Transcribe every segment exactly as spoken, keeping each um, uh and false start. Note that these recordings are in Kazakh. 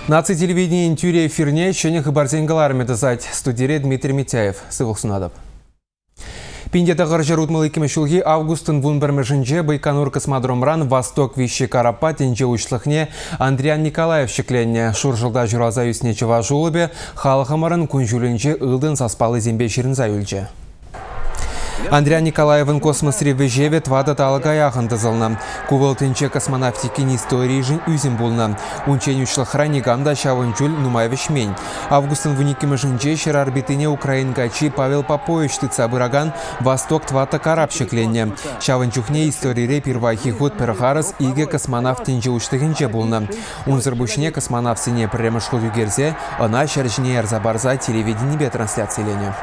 Наци телевидение тюре эфирне чене хабарденгалар медазать. Студире Дмитрий Митяев. Сывых сунадап. Пиндета гаржарут малыкиме шулги августын вунбермешинже Байконур космодромран Восток вище Карапа тенже учлыхне Андриан Николаев шекленне. Шуржылда жураза юсне чыва жулыбе халахамарын күнжүлінже ылдын саспалы зембе ширинза үлже. Андриан Николаевын космос ревежеве твада талга яхындызылны. Кувалтынче космонавтики истории жин үзім болны. Унчен учлыхра негамда шавынчул нумайвешмень. Августын вуникиме жинче шер орбитыне украингачи Павел Попович тыца быраган Восток твата карап шекленне. Шавынчухне истории первахи ход перхарас иге космонавтынче учлыхынче болны. Унзырбушне космонавтыне премышлы югерзе, она шержне эрзабарза телевидение трансляциялене.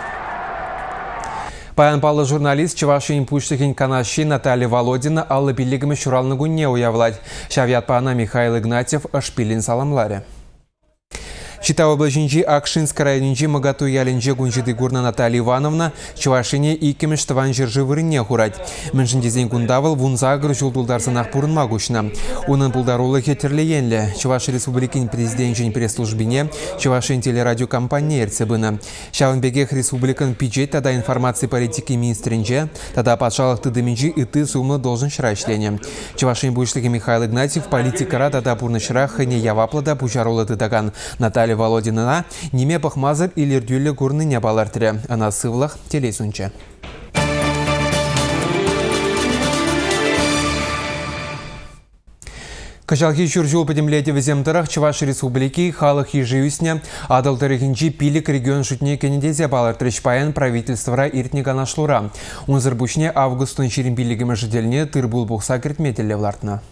Паян палы журналист Чувашин пуштыхин канаши Наталья Володина аллы билигами шуралны гунне уявлать. Шавят пана Михаил Игнатьев ашпилин саламларе. Чита облажинчи Акшинская районинчи Магату ялинче гунчиды гурна Наталья Ивановна Чувашине и кемештван жиржи вырынне хурать. Меншиндезен гундавыл вунзагр жулдулдарсынах пурын магушна. Унын пулдарулы хетерлеенле. Чуваши республикин президентчен пресс-службине Чувашин телерадиокомпания РЦБна. Шавынбегех республикан пиджет тада информации политики министринче, тада патшалых тыдыминчи и ты суммы должен шрайшлене. Чувашин бушлыки Михаил Игнатьев политикара тада пурнышрах не яваплада пучарулы тыдаган. Наталья Володина неме пахмазып или рдюле гурны не балартре, а на сывлах телесунче. Качалхи чуржул подемлете в земтарах Чуваши республики халах ежевисня адалтарихинчи пилик регион шутне кенедезе балартрыч паян правительства иртника нашлура. Унзырбушне августун чирин пилигиме жительне тырбул бухса кертметеле влартна.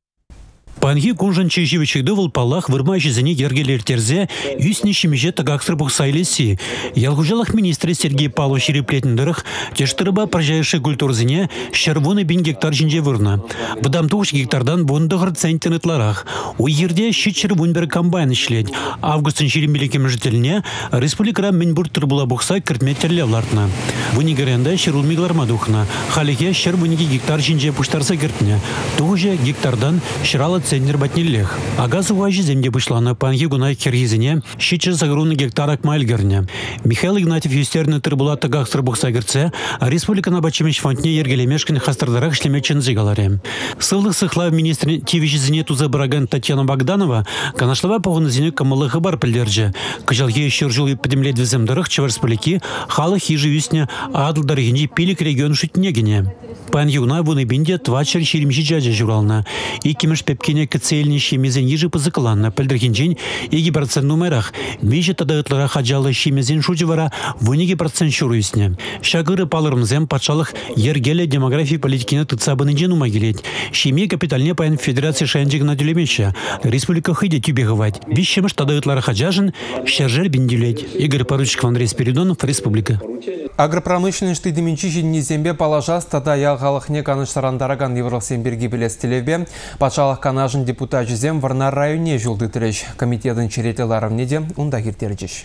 Панги кунжан чежевичек выл палах вырмайши зане ергелер терзе юсни шимеже тагаксыр бухсайлеси. Ялгужалах министры Сергей Павлович Шереплетендерах тештырыба прожаевший культурзине шервоны бин гектар жинже вырна. Бадам туш гектардан бундагыр центнетларах. У ерде щитчер вунбер комбайн ишлет. Августын шерембелекем жительне республикара минбур тырбула бухса кертметерле влартна. Вунигеренда шерулмиглар мадухна. Халиге шер вуниги гектар жинже пуштарса кертне. Тоже гектардан шерала центнер батнеллех. А газу важи земде вышлана панги гунай киргизине щитчер загруны гектарак майльгерне. Михаил Игнатьев юстерны тырбула тагаксыр бухса керце, а республика на бачимеш фонтне ергелемешкин хастардарах шлемечен зигаларе. Сылдых сыхла министр тивичизине туза браган Татьяна Богданова канашлава погонызине камалы хабар пилдерже. Кыжалге щуржул подемлет веземдарах чевар республики халы хижи юсне адлдаргини пилик регион шутнегине. Пан юна вуны бинде твачер ширимши джаджа журална. И кимеш пепкине кцельнищи мезен ежи пызыкаланна пилдергинжин и гибарцен нумерах. Вижи тадайтлара хаджалы шимезен шуджевара вуниги процент шуруисне. Шагыры палырмзем патшалых ергеле демографии политикine тыцабынынжен умагилет. Шиме капитальне паян федерации шайнжик надюлемеща. Республика хыде тюбеговать. Вищемеш тадайтлара хаджажын шержер биндюлет. Игорь Поручиков, Андрей Спиридонов, Республика. Агропромышленность тыдыминчи низембе положас тада ялгалахне каныштарандараган Евросемберги белестелебе патшалых канажын депутат жезем Варнар районе жулды тіреш. Комитетын черетеларымнеде унда киртерджиш.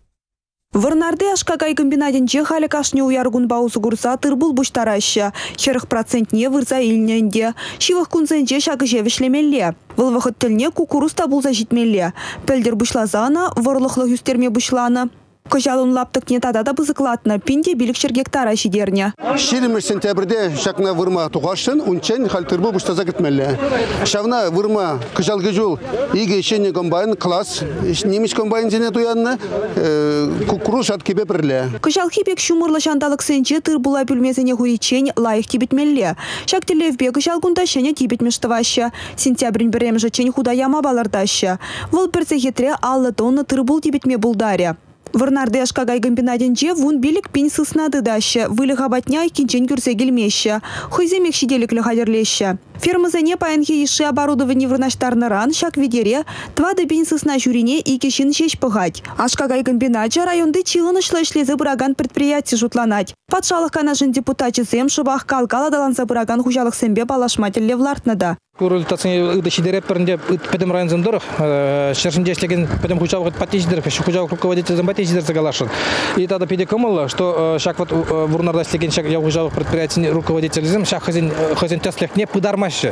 Варнарде ашкагай комбинатинче халі кашне уяргун баусы гурса тырбул буштараща. Шерых процентне вырза илненде. Шивых кунзенче шагы жевішлемелле. Вылвахыт тілне кукуруз табулза житмелле. Пельдер бушлазана, ворлықлы юстерме бушланы. Кожалун лаптык не тада да бызыклатна, пинде билікшер гектара шидерне. Шеремеш сентябрьде шакна вырма туғашын, унчен халтырбу буштаза кетмелле. Шавна вырма кожалғы жол иге шене комбайн класс, немеш комбайн зене туянны, кукуруз аткебе бірле. Кожалхи бек шумырлы шандалық сенче тырбула бүлмезене хуичен лайық тибетмелле. Шактелевбе кожалгунда шене тибетмештываща. Сентябрин беремжа чен худа яма балардаща. Вол перцехетре аллы тонны тырбул тибетме булдаре. Варнарде ашкагай комбинатинче вун билик пин сыснады даща, вылыға батня кинчен күрсе келмеща, хыземек шиделіклі хадерлеща. Фермазене паянхи иши оборудование вырнаштарны ран, шак ведере, твады пин сысна жюрине и кешин шеш пыгать. Ашкагай комбинача районды чилынышлы шлезы бұраган предприятие жутланать. Патшалық канажын депутачы зем шыбақ калгала даланса бұраган хужалық сэмбе балашмателле влартнада. Курультацияны ыдачи директорінде педем районзымдыр, шершінде эшлеген педем хужалық патичдер, хужалық руководитель патичдер загалашын. И тогда педикомало, что шак вот в Урнарда эшлеген шак я хужалық предприятий руководитель зем, шак хозин хозин теслех не пыдармаще.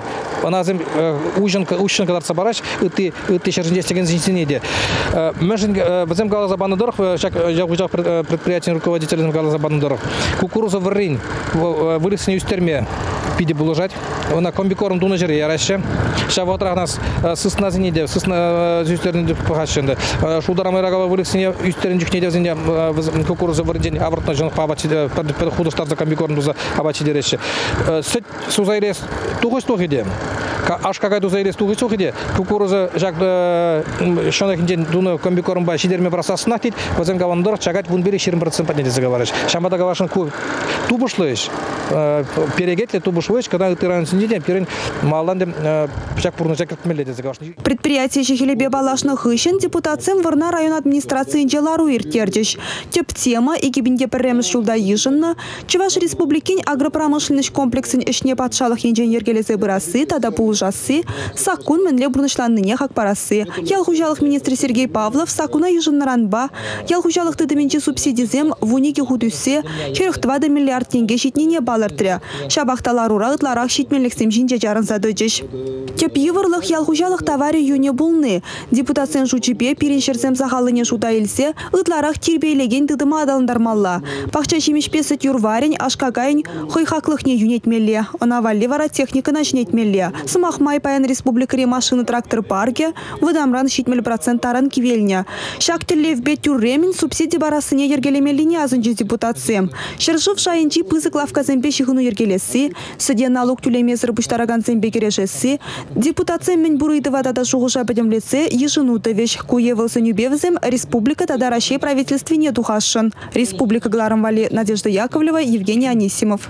аназым ужинка ужин кадар сабараш ытты ытты шершендестеген зинсинеде. Мәшин бізем Галазабаны дорох, шак жагужак предприятия руководителем Галазабаны дорох. Кукуруза варин вырысыне үстерме пиде булужать. Она комбикорм дуна жире яраше. Шавотрах нас сысна зинеде, сысна зюстернеде пахашенде. Шударам ирагава вырысыне үстерен жүкнеде зинде кукуруза варин абортно жон пабачи худостар за комбикорм дуза абачи дереше. Сет сузайрес тугось тугиде. Аш какая-то заирес тугось тугиде. Кукуруза жак шонахинден дуна комбикорм ба шидерме бросасына тит, возем гавандор чагать вун бери ширин процент поднять заговоришь. Шамбада гавашин ку тубушлыш, перегетле тубушлыш, когда ты раньше не день, перен маландем чак пурну чак меледе заговоришь. Предприятие Шехелебе Балашных Ищен депутациям Варна район администрации Джелару Иртердиш. Теп тема и кибинде перемс шулда еженно, Чуваш республикин агропромышленный комплексен ишне патшалых инженергелезе бырасы, тада пулжасы, сакун менле бурнышланныне хак парасы. Ялхужалых министр Сергей Павлов сакуна еженнаранба, ялхужалых тыдыменче субсидизем в унике худусе, черех двадцать миллиард тенге щитнине балартря. Шабахталар урагыт ларах щитмелексем жинче жарын задыджиш. Теп йывырлых ялхужалых товари юне булны. Депутациен жучипе пиреншерсем сахалыне шута илсе, ытларах тирбейлеген тыдыма адалындармалла. Пахча шимешпесет юрварень, ашкагайн, хойхаклыхне юнетмелле. Она валли вара техника начнетмелле. Самахмай паян республикаре машины трактор парке, выдамран щитмель процент таран кивельня. Шактелле в бет тюрремин субсидии барасыне ергелемелине азынче депутациям. Шершыв шайынчи пызык лавка зембе шихыну ергелеси, сыде налог тюлемезір буштараган зембе керешеси, депутациям мен бурыйды вадада шуғыша бәдемлеце ешыну тывеш куевылсы нюбевзем республика тада Россия правительстве не тухашын. Республика гларам вали Надежда Яковлева, Евгений Анисимов.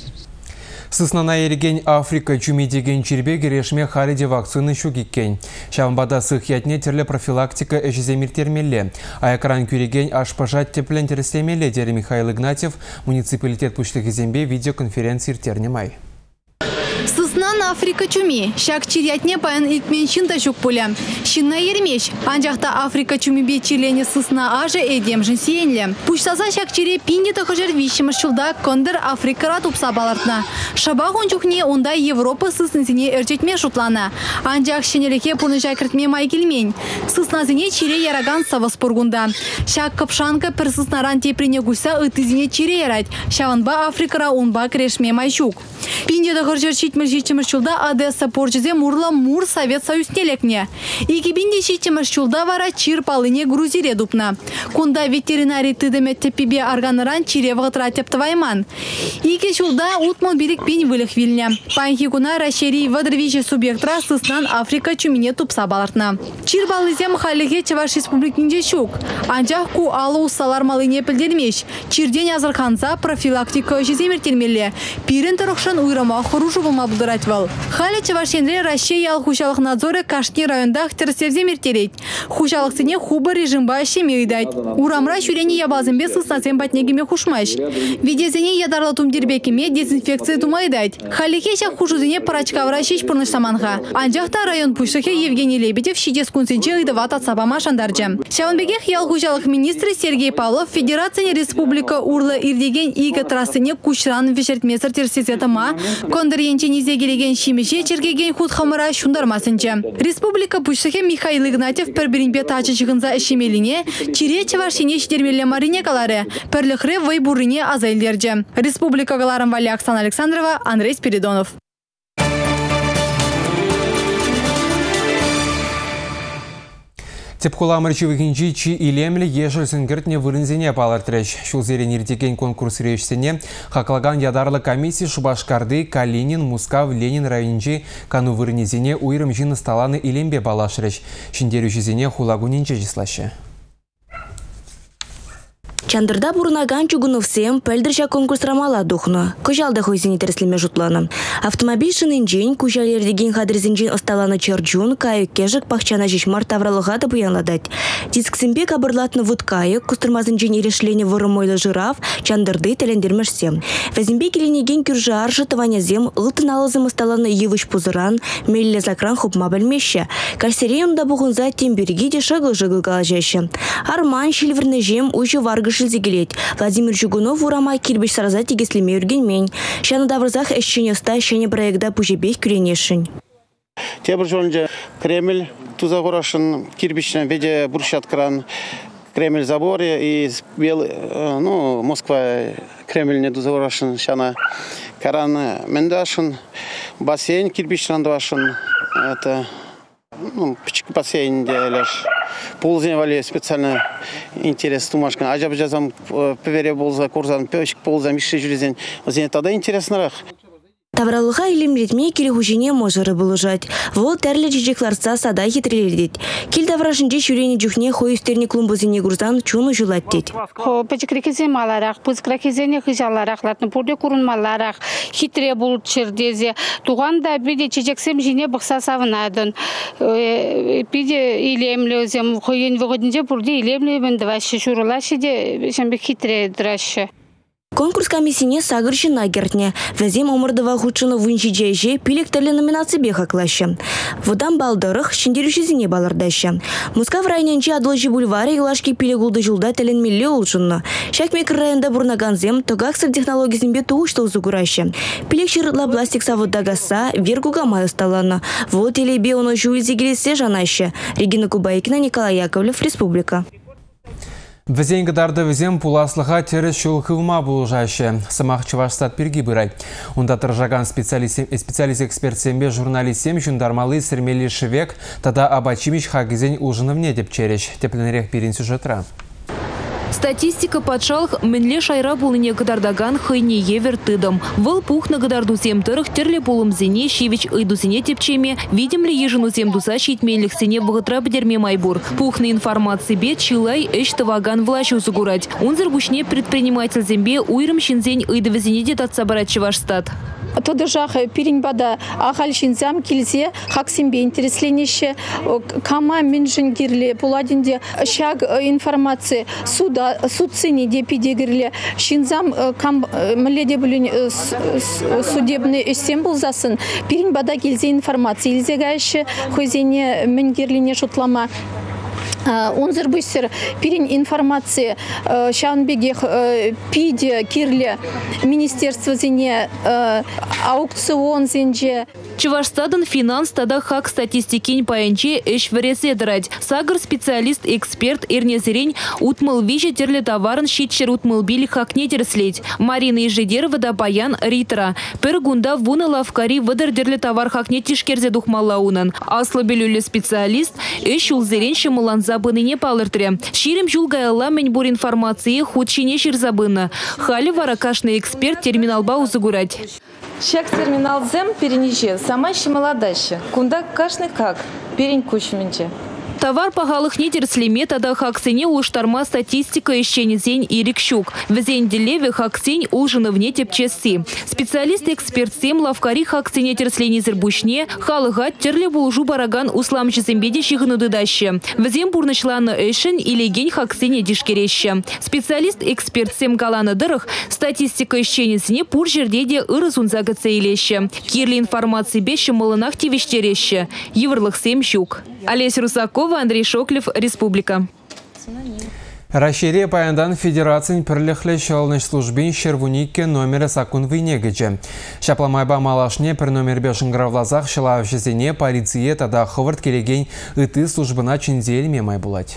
Сыснана ерген Африка чумедеген чербе керешме халиде вакцины шугиккен. Шамбада сыхятне терле профилактика эжиземир термелле. А экран күреген аш пожать теплен терестемелле, дери Михаил Игнатьев, муниципалитет пуштыгы зембе видеоконференции тернемай. Сыснан Африка чуми, шак чирятне паян итменшин ташук поля. Шинна ермеш, анжақта Африка чуми бечилене сысна аже эдемжін сиенле. Пуштаса шак чире пинде тахыжыр вишімір шылда кондыр Африкара тупса балартна. Шабақ ончухне онда Европа сыснызіне әрчетме шутлана. Анжақ шенелеке пуны жайкіртме майкелмен. Сысназіне чире яраган савас пұргунда. Шак капшанка пір сыснаран тепрене гуса ытызіне чире ярать. Шаванба Африкара онба крешме майшук. Пинде тахыжыр щитмір житчімір шулда Одесса порчызе мурла мур Совет Союз телекне. Ики бинде щитчімір шулда вара чир палыне грузире дупна. Кунда ветеринарий тыдыме теппебе арганыран чире вғытра тептывайман. Ики шулда утмал берег пень вылых вильня. Панхи куна рашери вадрвиче субъектра сыснан Африка чумине тупса балартна. Чир балызем халеге Чуваш республикинде шук. Анжақ ку алы усалар малыне пілдермеш. Чирден азырханса профилактика жеземер термелі. Пирен тұрықшын уйрама хоружу болма бұлдырать вал. Халі Чувашенре Россия ял хушалық надзоры Кашни райондақ терсевзем ертерет. Хушалық сене хуба режимба шеме ыдать. Урамра шүрені ябазымбе сыснасен батнегеме хушмаш. Видезене ядарлы тумдербекеме дезинфекция тумайдать. Халике шақ хушузене парачкавра шеш пұрныш саманға. Анжақта район пұшықе Евгений Лебедев шидес күнсенче ыдыват атсабама шандарджа. Шаванбегех ял хушалық министрі Сергей Павлов Федерацияне Республика Урлы ирдеген игі трасыне кушран вешертмесір терсезетіма, кондыр енченизе келеген шимеше чергеген худ хамыра шундармасынча. Республика пұшықе Михаил Игнатьев пір-бірінбе тачы шығынза ішемеліне, чире Чувашине шдермелі марине калары, пірліхре вайбурыне азайлерджа. Республика галарым вали Оксана Александрова, Андрей Спиридонов. Тепкуламыр чивігінжі чи илемлі ешіл сүнгіртіне вырынзене палыртырыш. Шулзерен иртеген конкурс решсене хақлаган ядарлы комиссия Шубашкарды, Калинин, Мускав, Ленин районжи кану вырынезене уйрым жины сталаны илембе балашырыш. Шиндерушізене хулагунинче жислашы. Чандырда бурнаган чугуновсем пәлдірші конкурс рамала духну. Кожалда хойзіне терслеме жұтланы. Автомобиль шынынжен, кужалердеген хадрезінжен осталаны черджун, кайык кежік пахчана жешмар тавралыға да буянладать. Дисксімбе кабырлатны вуд кайык, кустырмазынжен ерешлені вырымойлы жираф, чандырды тәлендермешсем. Вәзімбе келенеген күржі аржы тыванязем, ұлтын алызым осталаны евыш пузыран, мелле закран хопма білмеші. Кальсереюнда бұғынза темберге де шығыл-жығыл қалажашы. Арман шилвернежем ұжы варгыш Зигелет. Владимир Жугунов урама кирбеш сараза тегеслеме үргенмен. Шаны давырзах әшшен оста шәне проекта пұжебек күренешін. Темір жолынжа Кремль туза қорашын, кирпичный беде брусчаткаран Кремль заборе и бел, ну, Москва Кремль не туза қорашын, шана каран мендашын, бассейн кирпичный дашын, это ну, пички бассейн делаешь. Ползень вали специально интерес тумашкан. Ажаб жазам певере болза, корзан печик полза, миши жүрезен. Зене тогда интересно. Тавралыға илем ретме келі хужине можыры бұлыжат. Вол тәрлі жежекларса сада хитрелердет. Кел таврашынже шүрені жүхне хой үстеріне клумбозине гурзан чуну жылат дед. Пачекрекезе маларақ, пызкракезене хыжаларақ, латны пурде курын маларақ, хитре бұлт чердезе. Туғанда биде чечексем жине бұқса савынадын. Биде илемлезем, хойен вғодынже пурде илемлебен двашы шурылашы де шамбе хитре драшы. Конкурс комиссине сагыр жина гертне. Везем омырдыва худшыны вынчи жайже пилек тәлі номинации беха клашы. Водан балдырых шендерушізіне балырдашы. Мускав районенче Адылжи бульваре илашки пилек улды жылда тәлін милли олшынны. Шакмекр районда бурнаганзем тогаксыр технологизм бе туғышты узугурашы. Пилек шырытла пластик савыдда гаса вергуга май усталаны. Вот телебе оны жуизе келесе жанашы. Регина Кубайкина, Николай Яковлев, Республика. Візенгі дарды візен пуласлыға теріс шулқылма бұлжашы. Самақ Чувашстат перги бұрай. Онда тұржаған специалист экспертсембе журналистсем жүндармалы сірмелі шывек, тада абачимиш хагізен ұжынывне деп череш. Тепленерек берін сюжетра. Статистика подшалх менле шайра булыне кадардаган хайне евер тыдам. Выл пух на гадарду семтырых терле полум зене щевич ыйдусене тепчеме, видим ли ежину семдуса щитмелих сене богатра бдерме майбур. Пухна информации бед чилай эш таваган влащу загурать. Унзер бушне предприниматель зембе уйрым щинзень ыйдовезене дет от собрать Чувашстат. Тодыжах перенбада ахальшинзам килзе хаксимбе интересленище кама минжингирле пуладинде шаг информации суда судцини депидегирле шинзам кам мледе блин судебный эсем булзасын перенбада килзе информации илзегайше хозине мингирлине шутлама. Унзер быстер перен информации шанбегех пиде кирле министерство зене аукцион зенже. Чувашстадан финанс тада хак статистикин паянче эш вересе драть. Сагар специалист эксперт эрнезерень утмал виже терле товарн щитчер утмал били хак не терслеть. Марина Ежедерова да паян ритра. Пергунда вуна лавкари выдар дерле товар хак не тишкерзе духмалаунан. Аслабелюле специалист эш улзерень шамулан забыны не палыртре. Ширим жулгайла меньбур информации худшине ширзабына. Хали варакашный эксперт терминал бау загурать. Шак терминал зем перенеже, сама ще молодаща. Кунда кашный как, перень кучменче. Товар пагалых не терслеме тада хаксене уштарма статистика ищенезень и рикщук. Везень делеве хаксень ужины вне тепчеси. Специалист-эксперт сем лавкари хаксене терслени зербушне, халыгат терле булжу бараган усламчы зембеде щихыны даще. Везем бурнычланы эшен или гень хаксене дишкереще. Специалист-эксперт сем галаны дырых статистика ищенезне пур жердеде ырызунза гацейлеще. Кирли информации беші мылынах тивештереще. Еврлых сем щук. Олеся Русакова, Андрей Шоклев, Республика. Рашире паяндан федерацин пірліхлі шалыныш службин шервунике номері сакун вейнегеже. Шапламайба малашне пір номер бешін гравлазах шылав жезене полиция тада хывырт келеген ыты службына чинзелме май булать.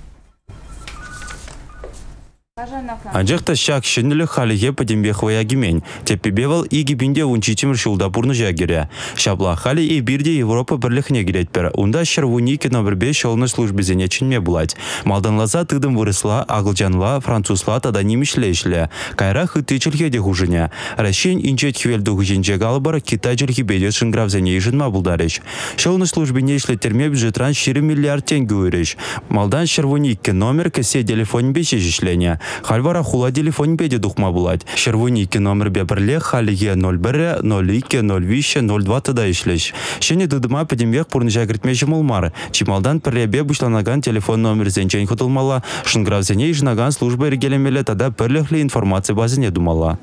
Анжақта шак шынылы халиге падембехвая гимень. Теппебевал и гибинде унчитимір шулда бурны жагере. Шапла хали и бирде Европа бірліхне керетпер. Унда шервунике номер беш шалны службезене чинме булать. Малданлаза тыдым вырысла, ағылжанла, французла тада немішле ішле. Кайра хыты чілхеде хужыне. Рашен инчет хвелді хужинже галбар Китай чілхи беде шынгравзене ежінма булдарыш. Шалны службене ишлеттерме бюджетран шири миллиард тенге уйрыш. Малдан шервунике номер кесе телефон беше жишлене. Хальвара хула телефон беде духма булать. Шервунике номер бебрле халие ноль бір, ноль екі, ноль виш, ноль два тада ишлеш. Шене дыдыма падембек пурнжа гритмеші мулмар. Чималдан пірлебе бушланаган телефон номер зенчен хутылмала. Шынгравзене ижнаган служба ергелемеле тада пірлехле информация базыне думала.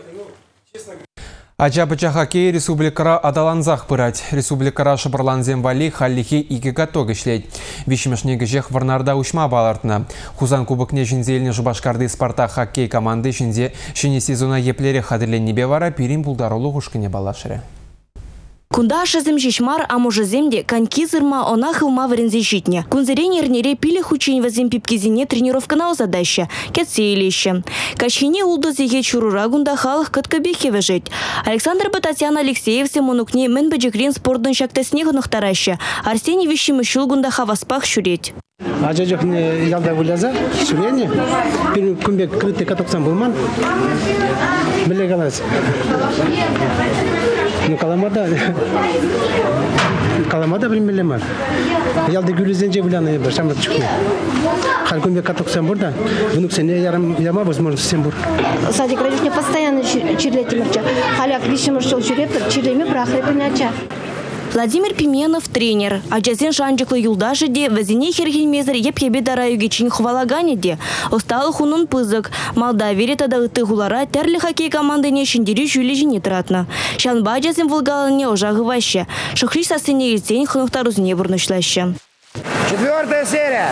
Ача-пача хоккей республикара адаланзах пырать. Республикара шабарланзем вали халлихи ике гатог ишлет. Вишмешнеге жех варнарда ушма балартна. Хузан кубокне жинзельне жубашкарды Спартак хоккей команды шинзе шини сезона еплере хадырленнебе вара пирин булдарулу хушкине балашыре. Кунда шазым жишмар, а може земде коньки зырма она хылма варензе житне. Кунзерене рнере пиле хучень вазим пипкизине тренировка на задача. Кетсе илище. Качхине улды зеге чурура гунда халық кыткабехе вежет. Александр Бататьяна Алексеевсе монукне мен бежекрен спорттын шактесне гынықтараща. Арсений вещимы шул гунда хаваспах шуреть. Ажа жокне ялда выляза, шурене. Пирин кумбек крытый катоксан булман. Биле галас. Ну каламада. Каламада примелемар. Ялда гүлізенже бүляны бір шамат чукне. Хал кумбек катоксан бурда. Вунук сене ярам яма возможно сен бур. Садик радишне постоянно чирлетимирча. Халяк вишимирчил чиретер, чиреме брахрепыняча. Владимир Пименов тренер. Аджазен шанджиклы юлдаши де вазине хергенмезер еп-ебе дараю гечин хвалагане де. Осталы хунун пызык. Молдавия тадагыты гулара тәрлі хоккей командыне шиндері жюлі жіне тұратны. Шанба аджазен вылгалыне ожағы ваще. Шықриш сасыне елсен хынықтарузіне бұрнышлашы. Четвертая серия.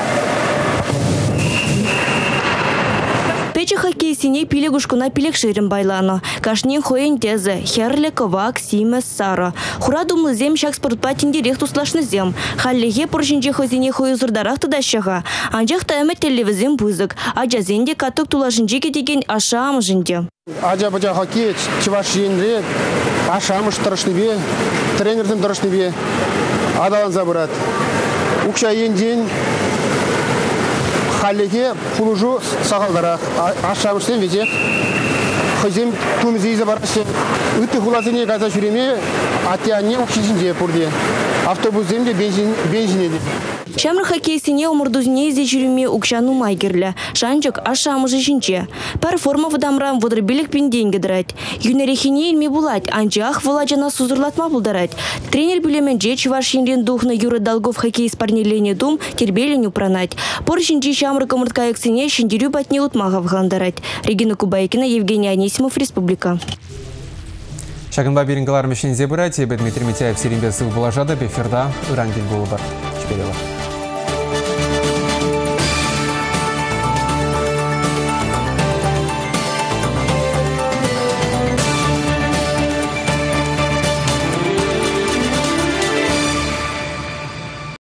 Печі хоккей сине пилегушкуна пилекшерін байланы. Кашнен хоен тезе, херле ковак, симес, сара. Хура думлы зем шак спортпа тіндерек туслашны зем. Халлеге поржинже хозине хою зырдарақ тыдашыға. Анжақта әмет телевізем бұзық. Аджа зенде катық тулашынже кетеген аша амыжынде. Аджа бача хоккей, чываш енре, аша амыш тұрышныбе, тренерден тұрышныбе, адалан забырат. Укша енден, халлеге пулужу сағалдарақ, ашамыштен везе, хызем тумызейзі барасы, үтті хулазыне газа жүреме, атияне ұқшизінде бұрде, автобусземде бензинеде. Шамры хоккейсине умырдузне зе жүріме укшану майгерлі. Шанчык ашамыжы жінче. Пар форма вадамрам водырбелік пен деньги дырать. Юнерехине илме булать, анчах владжана сузырлатма булдарать. Тренер білеменже чуваш енрен духна Юры Долгов хоккей спарнелене дум тербеленю пранать. Пор жінче шамры комырткаяксине шендерю батне утмага вғандарать. Регина Кубайкина, Евгений Анисимов, Республика. Шагынба берінгалар мешен зебірі, тебе Дмитрий Митяев серембесі бұлажады, беферда ұрангел болы бар. Шперелі.